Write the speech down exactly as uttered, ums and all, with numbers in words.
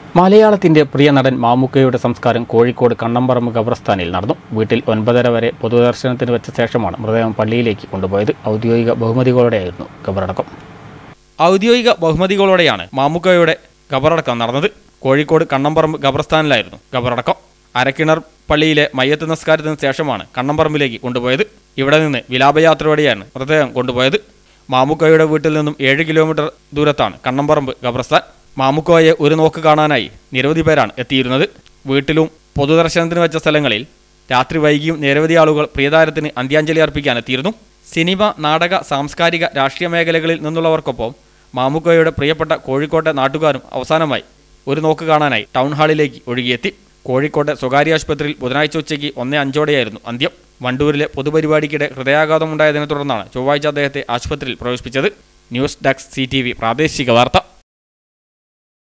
മലയാളത്തിന്റെ പ്രിയ നടൻ മാമുക്കയുടെ സംസ്കാരം കോഴിക്കോട് കണ്ണമ്പറമ്പ് ഖബർസ്ഥാനിൽ നടന്നു. വീട്ടിൽ ഒൻപതര വരെ പൊതുദർശനത്തിന് വെച്ച ശേഷമാണ് മൃതദേഹം പള്ളിയിലേക്ക് കൊണ്ടുപോയത്. ഔദ്യോഗിക ബഹുമതികളോടെയായിരുന്നു ഖബറടക്കം. ഔദ്യോഗിക ബഹുമതികളോടെയാണ് മാമുക്കയുടെ ഖബറടക്കം നടന്നത്. കോഴിക്കോട് കണ്ണമ്പറമ്പ് ഖബർസ്ഥാനിലായിരുന്നു ഖബറടക്കം. അരക്കിണർ പള്ളിയിലെ മയ്യത്ത് നിസ്കാരത്തിന് ശേഷമാണ് കണ്ണമ്പറമ്പിലേക്ക് കൊണ്ടുപോയത്. ഇവിടെ നിന്ന് വിലാപയാത്രയോടെയാണ് മൃതദേഹം കൊണ്ടുപോയത്. മാമുക്കയുടെ വീട്ടിൽ നിന്നും ഏഴ് കിലോമീറ്റർ ദൂരത്താണ് കണ്ണമ്പറമ്പ് ഖബർസ്ഥാൻ. മാമുക്കോയെ ഒരു നോക്ക് കാണാനായി നിരവധി പേരാണ് എത്തിയിരുന്നത്. വീട്ടിലും പൊതുദർശനത്തിന് വെച്ച സ്ഥലങ്ങളിൽ രാത്രി വൈകിയും നിരവധി ആളുകൾ പ്രിയതാരത്തിന് അന്ത്യാഞ്ജലി അർപ്പിക്കാൻ എത്തിയിരുന്നു. സിനിമ, നാടക, സാംസ്കാരിക, രാഷ്ട്രീയ മേഖലകളിൽ നിന്നുള്ളവർക്കൊപ്പം മാമുക്കോയുടെ പ്രിയപ്പെട്ട കോഴിക്കോട്ടെ നാട്ടുകാരും അവസാനമായി ഒരു നോക്ക് കാണാനായി ടൗൺ ഹാളിലേക്ക് ഒഴുകിയെത്തി. കോഴിക്കോട്ടെ സ്വകാര്യ ആശുപത്രിയിൽ ബുധനാഴ്ച ഉച്ചയ്ക്ക് ഒന്നേ അഞ്ചോടെയായിരുന്നു അന്ത്യം. വണ്ടൂരിലെ പൊതുപരിപാടിക്കിടെ ഹൃദയാഘാതമുണ്ടായതിനെ തുടർന്നാണ് ചൊവ്വാഴ്ച അദ്ദേഹത്തെ ആശുപത്രിയിൽ പ്രവേശിപ്പിച്ചത്. News desk C T V പ്രാദേശിക വാർത്ത.